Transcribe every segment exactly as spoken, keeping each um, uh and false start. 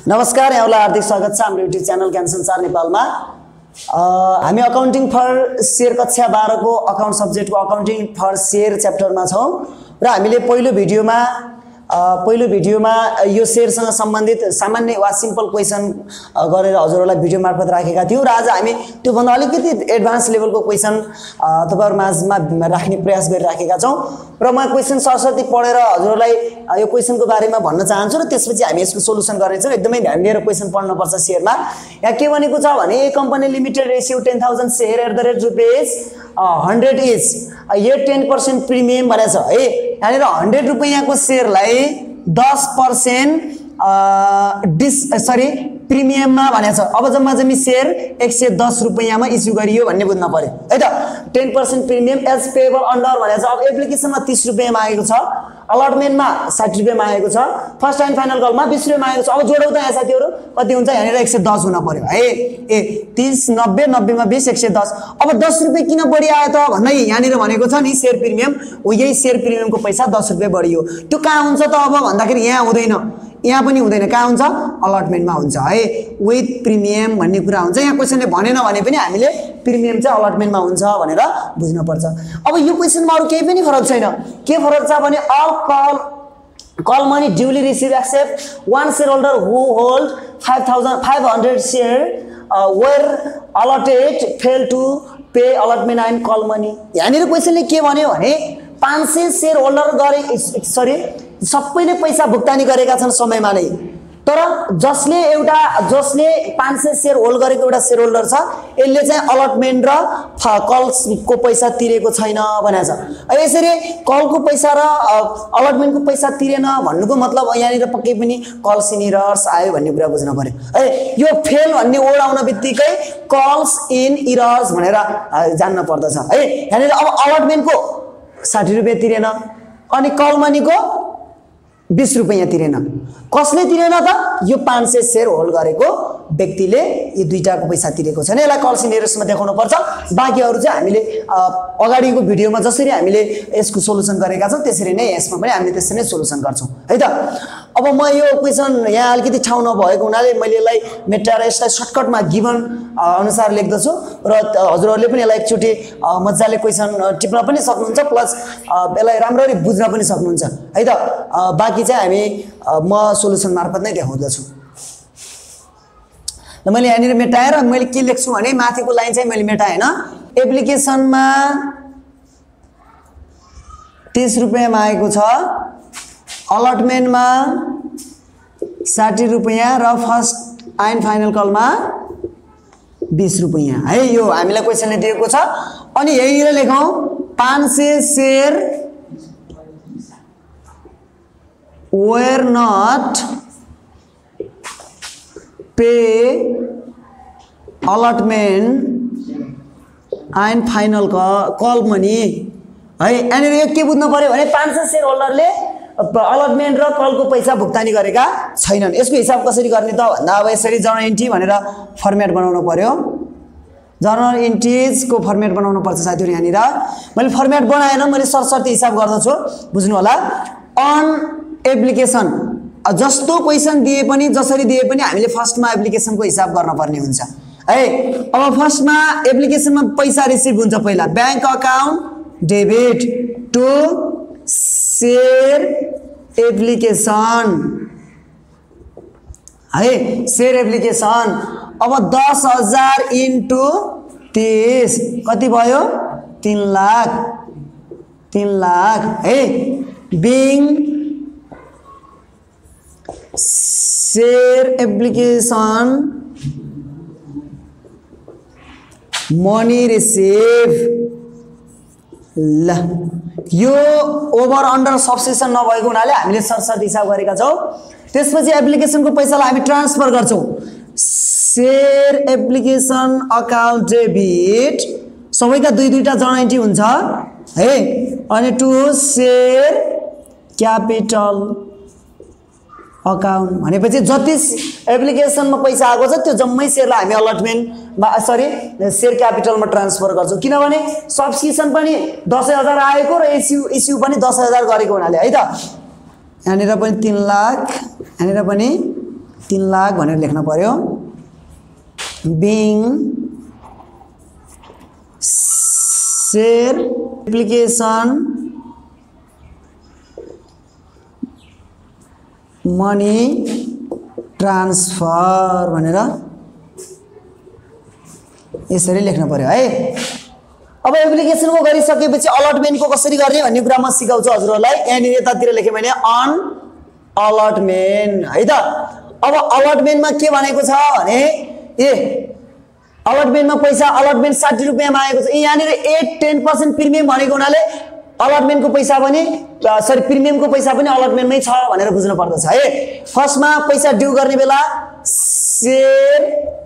नमस्कार, यहाँलाई हार्दिक स्वागत छ हाम्रो युट्युब च्यानल ज्ञान संचार नेपालमा। हामी अकाउन्टिङ फर शेयर कक्षा बाह्र को अकाउन्ट सब्जेक्टको अकाउन्टिङ फर शेयर च्याप्टरमा छौं र हामीले पहिलो भिडियोमा पहिलो भिडियोमा यो शेयरसँग सम्बन्धित सामान्य वा सिम्पल क्वेशन गरेर हजुरहरूलाई भिडियो मार्फत राखेका थियौं र आज हामी त्यो भन्दा अलिकति एडभान्स लेभलको क्वेशन तपाईहरु माझमा राख्ने प्रयास गरिराखेका छौं र म क्वेशन सरस्वती पढेर हजुरहरूलाई यो क्वेशनको बारेमा भन्न चाहन्छु र त्यसपछि हामी यसको सोलुसन गर्नेछौं। एकदमै ध्यान दिएर क्वेशन पढ्न पर्छ। शेयरमा यहाँ के भनेको छ भने a company limited receive ten thousand share at the rate rupees hundred is ये टेन पर्सेंट प्रिमियम भनेछ है। यहाँनिर हन्ड्रेड रुपैयाँको शेयरलाई दस पर्सेंट डिस सरी प्रिमियममा भनेछ। अब जम्मा जम्मी शेयर एक सय दस रुपैयाँमा इस्यु गरियो भन्ने बुझ्न पर्यो है त। Ten percent premium as payable under भनेछ। अब एप्लिकेसनमा तीस रुपैयाँ मागेको छ, अलटमेन्टमा साठी रुपैयाँ मागेको छ, फर्स्ट एन्ड फाइनल कलमा बीस रुपैयाँ मागेको छ। अब जोडौ त यहाँ साथीहरु कति हुन्छ? यहाँनिर एक सय दस हुन पर्यो है। ए तीस नब्बे नब्बे मा बीस एक सय दस। अब दस रुपैयाँ किन बढी आयो त भन्दै यहाँनिर भनेको छ नि शेयर प्रिमियम हो। यही शेयर प्रिमियमको पैसा दस रुपैयाँ बढियो। त्यो कहाँ हुन्छ त अब भन्दाखेरि यहाँ हुँदैन, यहाँ पनि हुँदैन। कहाँ हुन्छ? अलटमेन्टमा हुन्छ है। विथ प्रिमियम भन्ने कुरा हुन्छ। यहाँ क्वेशनले भनेन भने पनि हामीले प्रिमियम चाहिँ अलटमेन्टमा हुन्छ भनेर बुझ्न पर्छ। अब यो क्वेशनमा अरु केही पनि फरक छैन। के फरक छ भने अल call call money duly received except one shareholder who hold five thousand five hundred share uh, were allotted fail to pay allotment and call money। यहाँनिर क्वेशनले के भन्यो भने पाँच सय शेयर होल्डर गरे सरी सबैले पैसा भुक्तानी गरेका छन् समयमा नै, तर जसले एउटा जसले पाँच सय शेयर होल्ड गरेको एउटा शेयर होल्डर छ यसले चाहिँ अलटमेन्ट र कलको पैसा तिरेको छैन भनेछ। यसरी कलको पैसा र अलटमेन्टको पैसा तिरेन भन्नुको मतलब यहाँनिर पक्कै पनि कल्स इन इरर्स आयो भन्ने कुरा बुझ्न पर्यो है। यो फेल भन्ने वर्ड आउन बित्तिकै कल्स इन इरर्स भनेर जान्न पर्दछ है। यहाँनिर अब अलटमेन्टको साठी रुपैयाँ तिरेन अनि कल मनीको बीस रुपैयाँ तिरेन। कसले तिरेन त? यो पाँच सय शेयर होल्ड गरेको व्यक्तिले यो दुईटाको पैसा तिरेको छैन। यसलाई कल्स इन इरर्समा देखाउनु पर्छ। बाँकीहरु चाहिँ हामीले अगाडिको भिडियोमा जसरी हामीले यसको सोलुसन गरेका छौं त्यसरी नै यसमा पनि हामीले त्यसरी नै सोलुसन गर्छौं है त। अब म यो क्वेशन यहाँ अलिकति ठाउँ नभएको हुनाले मैले यसलाई मेटाएर यसलाई सर्टकटमा गिभन अनुसार लेख्दछु र हजुरहरूले पनि यसलाई एकचोटी मज्जाले क्वेशन टिप्न पनि सक्नुहुन्छ, प्लस यसलाई राम्ररी बुझ्न पनि सक्नुहुन्छ है त। बाँकी चाहिँ हामी म सोलुसन मार्फत नै देखाउँदछु। ल मैले यहाँनिर मेटाएर मैले के लेख्छु भने माथिको लाइन चाहिँ मैले मेटाएँ हैन। एप्लिकेसनमा तीस रुपैयाँ मागेको छ, अलटमेन्टमा साठी रुपैयाँ र फर्स्ट एन्ड फाइनल कलमा बीस रुपैयाँ है। यो हामीलाई क्वेशनले दिएको छ। अनि यहीँनिर लेखौं पाँच सय share were not pay allotment and final call money है। यहाँनिर यो के बुझ्नु पर्यो भने पाँच सय शेयर होल्डरले अलटमेन्ट र कलको पैसा भुक्तानी गरेका छैनन्। यसको हिसाब कसरी गर्ने त भन्दा अब यसरी जर्नल एन्ट्री भनेर फर्मेट बनाउनु पर्यो। जर्नल एन्ट्रिजको फर्मेट बनाउनु पर्छ साथीहरु। यहाँनिर मैले फर्मेट बनाएन, मैले सरसर्ती हिसाब गर्दछु, बुझ्नु होला। अन एप्लिकेसन जस्तो क्वेशन दिए पनि जसरी दिए पनि हामीले फर्स्टमा एप्लिकेसनको हिसाब गर्न पर्ने हुन्छ है। अब फर्स्टमा एप्लिकेसनमा पैसा रिसिभ हुन्छ। पहिला bank account debit to share application है। शेयर एप्लिकेसन अब दस हजार इन्टु तीस कति भयो? तीन लाख तीन लाख है। Being share application money receive. ल यो ओभर अन्डर सब्सक्रिप्सन नभएको हुनाले हामीले सरसर्ती हिसाब गरेका छौं। त्यसपछि एप्लिकेसनको पैसालाई हामी ट्रान्सफर गर्छौं। शेयर एप्लिकेसन अकाउन्ट डेबिट सबैका दुई दुईटा जर्नल एन्ट्री हुन्छ है। अनि टु शेयर क्यापिटल अकाउन्ट भनेपछि जति एप्लिकेसनमा पैसा आएको छ त्यो जम्मै शेयरलाई हामी अलटमेन्टमा सरी शेयर क्यापिटलमा ट्रान्सफर गर्छौं। किनभने सब्सक्रिप्सन पनि दस हजार आएको र इस्यु इस्यु पनि दस हजार गरेको हुनाले है त। यहाँनिर पनि तीन लाख, यहाँनिर पनि तीन लाख भनेर लेख्न पर्यो being share application money transfer भनेर यसरी लेख्न पर्यो है। अब एप्लिकेसनको गरिसकेपछि अलटमेन्टको कसरी गर्ने भन्ने कुरा म सिकाउँछु हजुरहरूलाई। यहाँनिर यतातिर लेखेँ मैले अन अलटमेन्ट है त। अब अलटमेन्टमा के भनेको छ भने ए अलटमेन्टमा पैसा अलटमेन्ट साठी रुपियाँ मागेको छ। यहाँनिर एट टेन पर्सेन्ट प्रिमियम भनेको हुनाले अलटमेन्टको पैसा पनि सरी प्रिमियमको पैसा पनि अलटमेन्टमै छ भनेर बुझ्नु पर्दछ है। फर्स्टमा पैसा ड्यू गर्ने बेला सेयर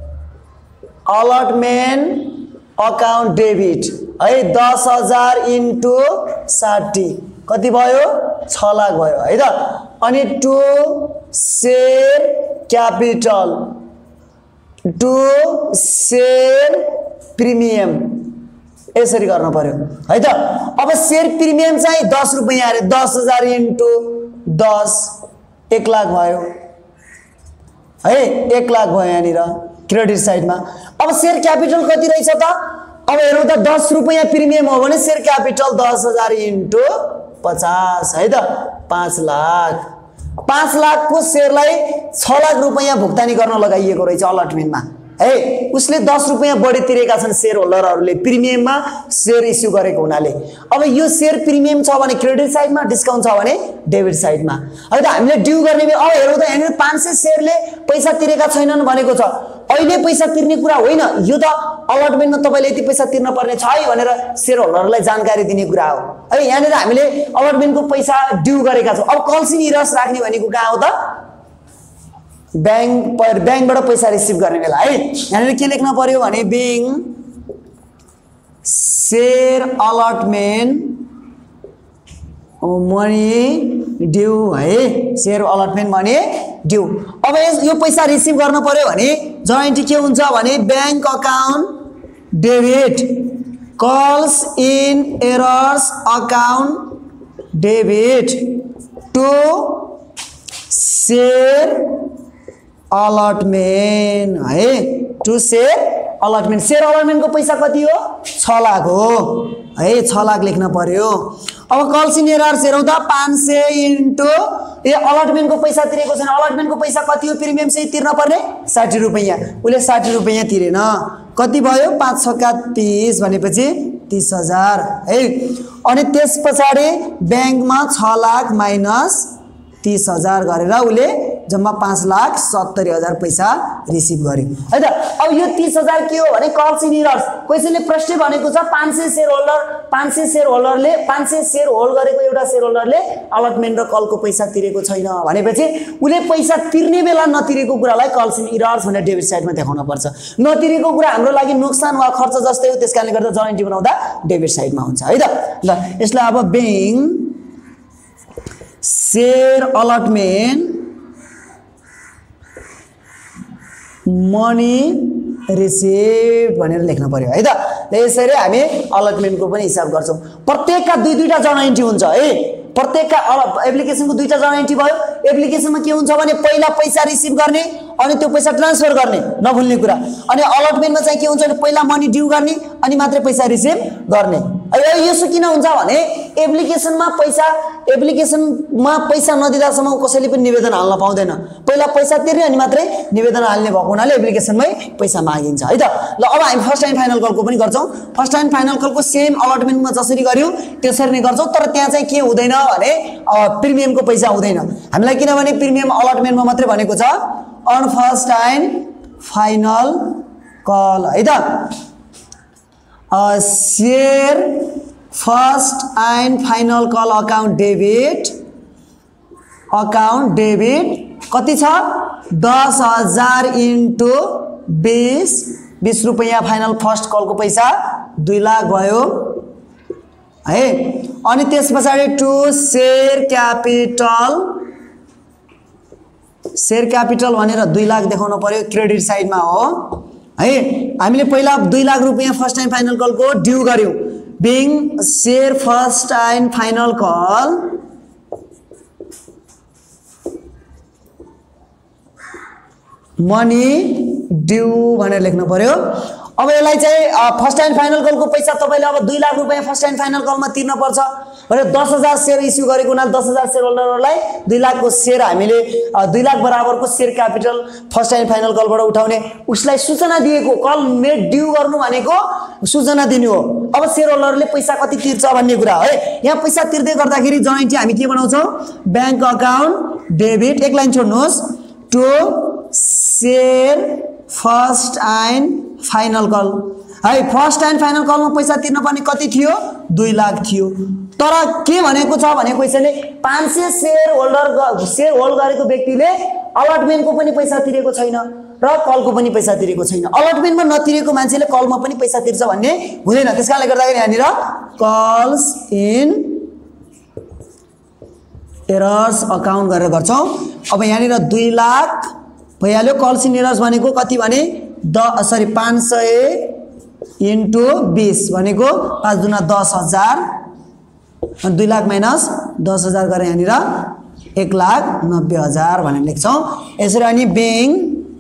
अलटमेन्ट अकाउन्ट डेबिट है दस हजार इन्टु साठी कति भयो छ लाख भयो है त। अनि to share capital to share premium यसरी गर्न पर्यो है त। अब सेयर प्रिमियम चाहिँ दस रुपियाँ अरे दस हजार इन्टु दस एक लाख भयो है एक लाख भयो यहाँनिर क्रेडिट साइडमा। अब सेयर क्यापिटल कति रहेछ त अब हेरौँ त दस रुपियाँ प्रिमियम हो भने सेयर क्यापिटल दस हजार इन्टु पचास है त पाँच लाख पाँच लाखको सेयरलाई छ लाख रुपियाँ भुक्तानी गर्न लगाइएको रहेछ अलटमेन्टमा है। उसले दस रुपियाँ बढी तिरेका छन् सेयर होल्डरहरूले प्रिमियममा सेयर इस्यु गरेको हुनाले। अब यो सेयर प्रिमियम छ भने क्रेडिट साइडमा डिस्काउन्ट छ भने डेबिट साइडमा है त। हामीले ड्यू गर्ने अब हेरौँ त यहाँनिर पाँच सय सेयरले पैसा तिरेका छैनन् भनेको छ। अहिले पैसा तिर्ने कुरा होइन यो त अलटमेन्टमा तपाईँले यति पैसा तिर्न पर्ने छ है भनेर सेयर होल्डरलाई जानकारी दिने कुरा हो है। यहाँनिर हामीले अलटमेन्टको पैसा ड्यू गरेका छौँ। अब कल्सी निरस राख्ने भनेको कहाँ हो त बैंक बैंकबाट पैसा रिसिभ गर्ने बेला है। यहाँनिर के लेख्न पर्यो भने being share allotment money due है सेयर अलटमेन्ट मनी ड्यू। अब यो पैसा रिसिभ गर्न पर्यो भने जोइन्ट के हुन्छ भने bank account debit calls in arrears account debit to share allotment है टु सेयर अलटमेन्ट। सेयर अलटमेन्टको पैसा कति हो छ लाख हो है छ लाख लेख्न पर्यो। अब कल्सिन एरर्स हेरौँ त पाँच सय इन्टु ए अलटमेन्टको पैसा तिरेको छैन अलटमेन्टको पैसा कति हो प्रिमियम सहित तिर्न पर्ने साठी रुपियाँ उसले साठी रुपियाँ तिरेन कति भयो पाँच छक्का तीस भनेपछि तीस हजार है। अनि त्यस पछाडि ब्याङ्कमा छ लाख माइनस तीस हजार गरेर उसले जम्मा पाँच लाख सत्तरी हजार पैसा रिसिभ गर्यो है त। अब यो तीस हजार के हो भने कल्स इन एरर्स क्वेसनले प्रश्न भनेको छ पाँच सय सेयर होल्डर पाँच सय सेयर होल्डरले पाँच सय सेयर होल्ड गरेको एउटा सेयर होल्डरले अलटमेन्ट र कलको पैसा तिरेको छैन भनेपछि उसले पैसा तिर्ने बेला नतिरेको कुरालाई कल्स इन एरर्स भनेर डेबिट साइडमा देखाउन पर्छ। नतिरेको कुरा हाम्रो लागि नोक्सान वा खर्च जस्तै हो त्यसकारणले गर्दा जर्नल बनाउँदा डेबिट साइडमा हुन्छ है त। ल यसलाई अब bank share allotment money receive भनेर लेख्न पर्यो है त। यसरी हामी अलटमेन्टको पनि हिसाब गर्छौँ। प्रत्येकका दुई दुईटा जर्नल एन्ट्री हुन्छ है प्रत्येकका एप्लिकेसनको दुईटा जर्नल एन्ट्री भयो। एप्लिकेसनमा के हुन्छ भने पहिला पैसा रिसिभ गर्ने अनि त्यो पैसा ट्रान्सफर गर्ने नभुल्ने कुरा। अनि अलटमेन्टमा चाहिँ के हुन्छ भने पहिला मनी ड्यू गर्ने अनि मात्रै पैसा रिसिभ गर्ने। यसो किन हुन्छ भने एप्लिकेसनमा पैसा एप्लिकेसनमा पैसा नदिँदासम्म कसैले पनि निवेदन हाल्न पाउँदैन। पहिला पैसा तिर्ने अनि मात्रै निवेदन हाल्ने भएको हुनाले एप्लिकेसनमै पैसा मागिन्छ है त। ल अब हामी फर्स्ट एन्ड फाइनल कलको पनि गर्छौँ। फर्स्ट एन्ड फाइनल कलको सेम अलटमेन्टमा जसरी गर्यो त्यसरी नै गर्छौँ तर त्यहाँ चाहिँ के हुँदैन भने प्रिमियमको पैसा हुँदैन हामीलाई किनभने प्रिमियम अलटमेन्टमा मात्रै भनेको छ on first and final call है त। Share first and final call account debit account debit कति छ दस हजार इन्टु बीस बीस रुपियाँ फाइनल फर्स्ट कलको पैसा दुई लाख भयो है। अनि त्यस पछाडि to share capital share capital भनेर दुई लाख देखाउनु पर्यो क्रेडिट साइडमा हो है। हामीले पहिला दुई लाख रुपियाँ फर्स्ट एन्ड फाइनल कलको ड्यू गर्यौँ being share first and final call money due भनेर लेख्नु पर्यो। अब यसलाई चाहिँ फर्स्ट एन्ड फाइनल कलको पैसा तपाईले अब दुई लाख रुपैयाँ फर्स्ट एन्ड फाइनल कलमा तिर्न पर्छ भने दस हजार सेयर इस्यु गरेको हुनाले दस हजार सेयर होल्डरहरूलाई दुई लाखको सेयर हामीले दुई लाख बराबरको share capital first and final कलबाट उठाउने उसलाई सूचना दिएको कल मेड ड्यू गर्नु भनेको सूचना दिनु हो। अब सेयर होल्डरले पैसा कति तिर्छ भन्ने कुरा है। यहाँ पैसा तिर्दै गर्दाखेरि जोइन्टली हामी के बनाउँछौँ बैंक अकाउन्ट डेबिट एक लाइन छोड्नुहोस् to share first and final call है। फर्स्ट एन्ड फाइनल कलमा पैसा तिर्न पर्ने कति थियो दुई लाख थियो तर के भनेको छ भने क्वेशनले पाँच सय सेयर होल्डर सेयर होल्ड गरेको व्यक्तिले अलटमेन्टको पनि पैसा तिरेको छैन र कलको पनि पैसा तिरेको छैन। अलटमेन्टमा नतिरेको मान्छेले कलमा पनि पैसा तिर्छ भन्ने हुँदैन। त्यसकारणले गर्दाखेरि यहाँनिर कल्स इन एरर्स अकाउन्ट गरेर गर्छौँ। अब यहाँनिर दुई लाख भइहाल्यो। कल्स इन एरर्स भनेको कति भने द सरी पाँच सय इन्टु बिस भनेको पाँच दुना दस हजार दुई लाख माइनस दस हजार गरेर यहाँनिर एक लाख नब्बे हजार भनेर लेख्छौँ। यसरी अनि being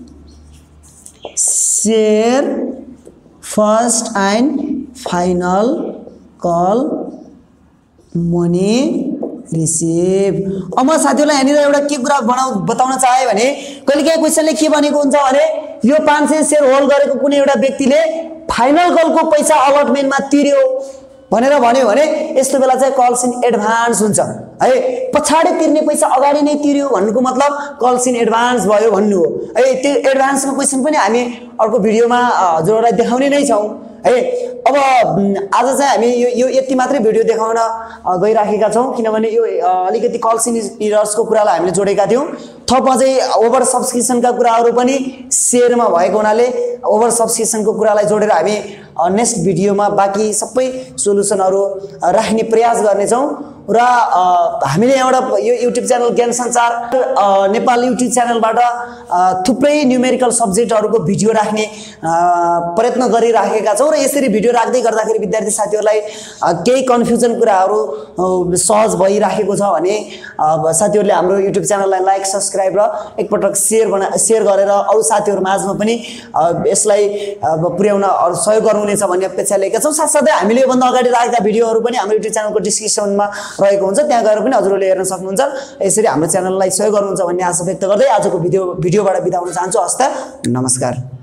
share first and final call money receive. अब म साथीहरूलाई यहाँनिर एउटा के कुरा बनाउ बताउन चाहे भने कहिले काहीँ क्वेसनले के भनेको हुन्छ भने यो पाँच सय सेयर होल्ड गरेको कुनै एउटा व्यक्तिले फाइनल कलको पैसा अलटमेन्टमा तिर्यो भनेर भन्यो भने यस्तो बेला चाहिँ कल्स इन एडभान्स हुन्छ है। पछाडि तिर्ने पैसा अगाडि नै तिर्यो भन्नुको मतलब कल्स इन एडभान्स भयो भन्नु हो है। त्यो एडभान्सको क्वेसन पनि हामी अर्को भिडियोमा हजुरहरूलाई देखाउने नै छौँ है। अब आज चाहिँ हामी यो यो यति मात्रै भिडियो देखाउन गइराखेका छौँ किनभने यो अलिकति कल्स इन एरर्सको कुरालाई हामीले जोडेका थियौँ। थप अझै ओभर सब्सक्रिप्सनका कुराहरू पनि सेयरमा भएको हुनाले ओभर सब्सक्रिप्सनको कुरालाई जोडेर हामी नेक्स्ट भिडियोमा बाँकी सबै सोल्युसनहरू राख्ने प्रयास गर्नेछौँ र हामीले एउटा यो युट्युब च्यानल ज्ञान सञ्चार नेपाल युट्युब च्यानलबाट थुप्रै न्युमेरिकल सब्जेक्टहरूको भिडियो राख्ने प्रयत्न गरिराखेका छौँ र यसरी भिडियो राख्दै गर्दाखेरि विद्यार्थी साथीहरूलाई केही कन्फ्युजन कुराहरू सहज भइराखेको छ भने साथीहरूले हाम्रो युट्युब च्यानललाई लाइक सब्सक्राइब र एकपटक सेयर बना सेयर गरेर अरू साथीहरू माझमा पनि यसलाई पुर्याउन सहयोग गर्नुहुनेछ भन्ने अपेक्षा लिएका छौँ। साथसाथै हामीले योभन्दा अगाडि राखेका भिडियोहरू पनि हाम्रो युट्युब च्यानलको डिस्क्रिप्सनमा रहेको हुन्छ, त्यहाँ गएर पनि हजुरहरूले हेर्न सक्नुहुन्छ। यसरी हाम्रो च्यानललाई सहयोग गर्नुहुन्छ भन्ने आशा व्यक्त गर्दै आजको भिडियो भिडियोबाट बिदा हुन चाहन्छु। हस्त नमस्कार।